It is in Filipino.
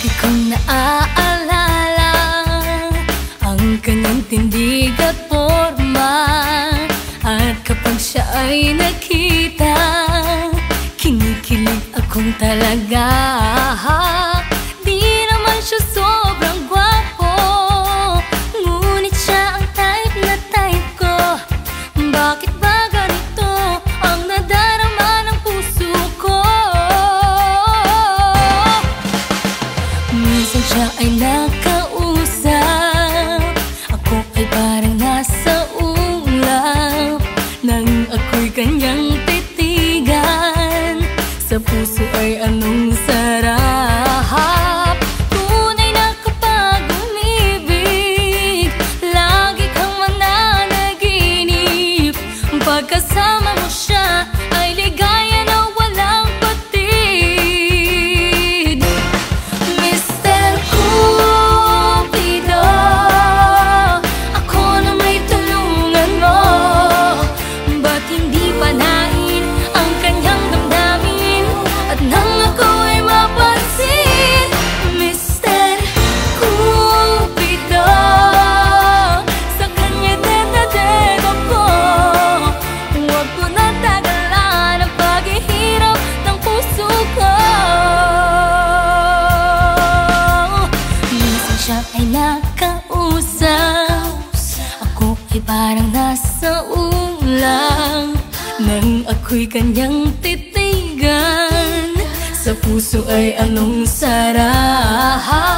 Lagi kong naaalala ang kanyang tindig at forma. At kapag siya ay nakita, kinikilig akong talaga. Di naman siya sobrang gwapo, ngunit siya ang type na type ko. Bakit ba ganito ang nadarama ng puso ko? Minsan siya ay nakausap, ako ay parang nasa ulap. Nang ako'y kanyang titigan, sa puso ay anong sarap. Tunay na kapag umibig, lagi kang mananaginip. Pagkasama mo siya ay ligaya na walang patid. Mr. Cupido, ako na may tulungan mo. Ba't hindi panain ang kanyang damdamin at nang ako ay mapansin? Mr. Cupido, sa kanya dedaded ako. Huwag mo na tagalan ang paghihirap ng puso ko. Minsan siya ay nakausap, ako ay parang nasa ulang. Nang ako'y kanyang titigan, sa puso ay anong sarap.